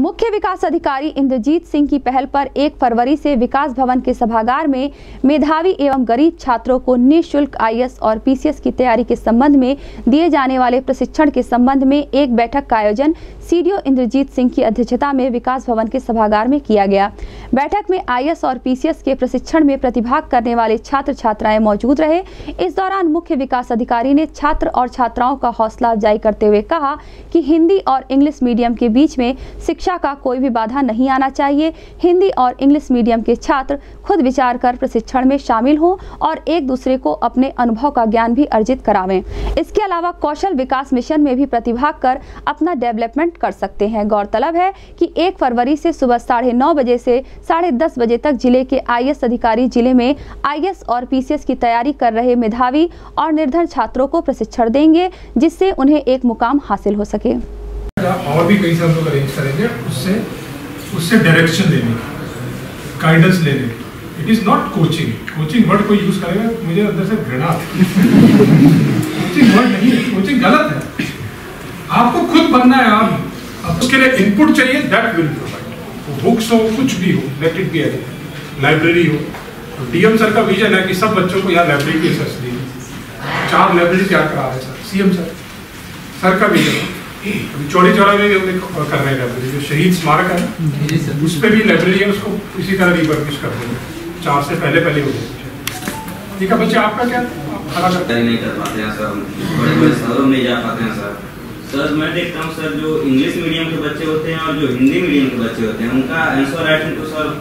मुख्य विकास अधिकारी इंद्रजीत सिंह की पहल पर 1 फरवरी से विकास भवन के सभागार में मेधावी एवं गरीब छात्रों को निःशुल्क आईएएस और पीसीएस की तैयारी के संबंध में दिए जाने वाले प्रशिक्षण के संबंध में एक बैठक का आयोजन सीडीओ इंद्रजीत सिंह की अध्यक्षता में विकास भवन के सभागार में किया गया। बैठक में आईएएस और पीसीएस के प्रशिक्षण में प्रतिभाग करने वाले छात्र छात्राएं मौजूद रहे। इस दौरान मुख्य विकास अधिकारी ने छात्र और छात्राओं का हौसला अफजाई करते हुए कहा कि हिंदी और इंग्लिश मीडियम के बीच में शिक्षा का कोई भी बाधा नहीं आना चाहिए। हिंदी और इंग्लिश मीडियम के छात्र खुद विचार कर प्रशिक्षण में शामिल हों और एक दूसरे को अपने अनुभव का ज्ञान भी अर्जित करावें। इसके अलावा कौशल विकास मिशन में भी प्रतिभाग कर अपना डेवलपमेंट कर सकते हैं। गौरतलब है कि 1 फरवरी से सुबह 9:30 बजे से 10:30 बजे तक जिले के आईएएस अधिकारी जिले में आईएएस और पीसीएस की तैयारी कर रहे मेधावी और निर्धन छात्रों को प्रशिक्षण देंगे, जिससे उन्हें एक मुकाम हासिल हो सके। और भी कई सारे लोग अरेंज करेंगे, उससे डायरेक्शन देने, गाइडेंस लेने। It is not coaching. Coaching word कोई यूज करेगा मुझे अंदर से घृणा आती है। कोचिंग वर्ड नहीं है, कोचिंग गलत है। आपको खुद बनना है। आप उसके लिए इनपुट चाहिए, दैट विल प्रोवाइड। बुक्स हो, कुछ भी हो, लेट इट बी लाइब्रेरी हो। डीएम सर का विजन है कि सब बच्चों को यहाँ लाइब्रेरी की एक्सेस दी। 4 लाइब्रेरी तैयार करा रहे सर, सीएम सर का विजन है। चौड़ी चौड़ा में भी कर रहे हैं लाइब्रेरी, जो शहीद स्मारक है उस पर भी लाइब्रेरी है, उसको इसी तरह रिवर्बिश कर देंगे। 4 से पहले हो जाए। ठीक है बच्चे, आपका क्या खड़ा नहीं कर पाते हैं सर, बड़े शहरों में जा पाते हैं सर। मैं देखता हूँ सर, जो इंग्लिश मीडियम के बच्चे होते हैं और जो हिंदी मीडियम के बच्चे होते हैं, उनका आंसर राइटिंग तो सर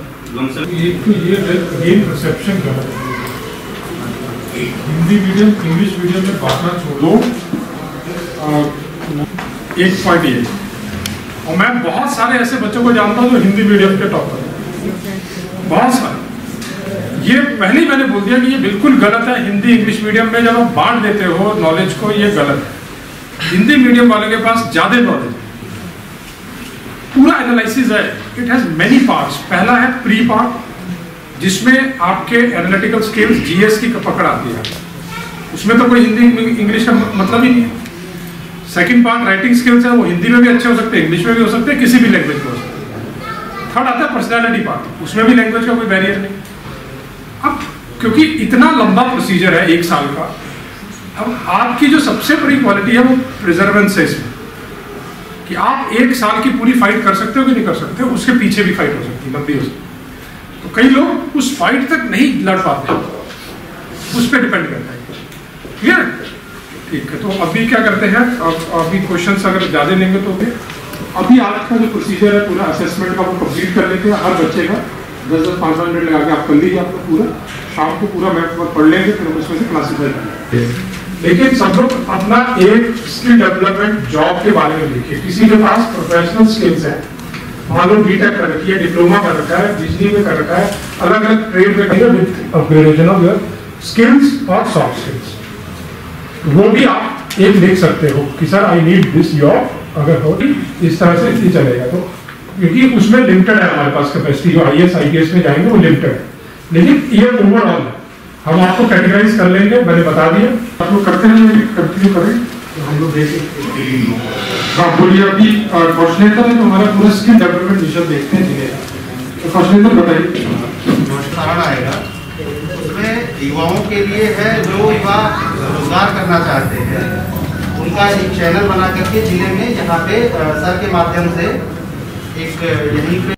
ये परसेप्शन गलत है। हिंदी मीडियम इंग्लिश मीडियम में बांटना छोड़ो। एक पॉइंट ये, और मैं बहुत सारे ऐसे बच्चों को जानता हूँ जो हिंदी मीडियम के टॉपर हैं, बहुत सारे। ये पहले ही मैंने बोल दिया कि ये बिल्कुल गलत है। हिंदी इंग्लिश मीडियम में जब आप बांट देते हो नॉलेज को, ये गलत है। हिंदी मीडियम वाले के पास ज्यादा नॉलेज है, पूरा एनालिसिस है। It has many parts. पहला है प्री पार्ट, जिसमें आपके एनालिटिकल स्किल्स जीएस की पकड़ आती है। उसमें तो कोई हिंदी इंग्लिश का मतलब ही नहीं है। सेकंड पार्ट राइटिंग स्किल्स है, वो हिंदी में भी अच्छे हो सकते हैं, इंग्लिश में भी हो सकते हैं, किसी भी लैंग्वेज में हो सकते हैं। थर्ड आता है पर्सनैलिटी पार्ट, उसमें भी लैंग्वेज का कोई बैरियर नहीं। अब क्योंकि इतना लंबा प्रोसीजर है 1 साल का, अब आपकी जो सबसे बड़ी क्वालिटी है वो प्रिजर्वेंस है इसमें, कि आप 1 साल की पूरी फाइट कर सकते हो कि नहीं कर सकते हो। उसके पीछे भी फाइट हो सकती है, लंबी हो सकती है। तो कई लोग उस फाइट तक नहीं लड़ पाते, उस पर डिपेंड करता है। क्लियर? ठीक है, तो अभी क्या करते हैं, अभी क्वेश्चंस अगर ज़्यादा लेंगे तो अभी आज का जो प्रोसीजर है पूरा असेसमेंट का वो कंप्लीट कर लेते हैं। हर बच्चे का 10-5 मिनट लगा के आप कर लीजिए आपका पूरा। शाम को पूरा मैथ पढ़ लेंगे, फिर हम उसमें से क्लासीफाई कर लेंगे। लेकिन सब लोग अपना एक स्किल डेवलपमेंट जॉब के बारे में लिखिए। किसी के पास प्रोफेशनल स्किल्स है, मान लो बीटेक कर रखी है, डिप्लोमा कर रखा है, बिजली में कर रखा है, अलग अलग ट्रेड में करिए with upgradation of your skills और सॉफ्ट स्किल्स। वो भी आप एक लिख सकते हो कि sir I need this job, अगर हो इस तरह से इतनी चलेगा। तो क्योंकि उसमें लिमिटेड है हमारे पास कैपेसिटी, जो आईएएस आईपीएस में जाएंगे वो लिमिटेड है, लेकिन ये ओवरऑल है। हम आपको कैटेगराइज कर लेंगे, मैंने बता दिया। आप लोग करते हैं, कंटिन्यू करें तो हम लोग देखें। हाँ बोलिए। अभी क्वेश्चन है तो हमारा पूरा स्किल डेवलपमेंट मिशन देखते हैं जिन्हें, तो क्वेश्चन बताइए। नोटिफिकेशन आएगा, उसमें युवाओं के लिए है जो युवा रोजगार करना चाहते हैं, उनका एक चैनल बना करके जिले में, यहाँ पे सर के माध्यम से एक यहीं पे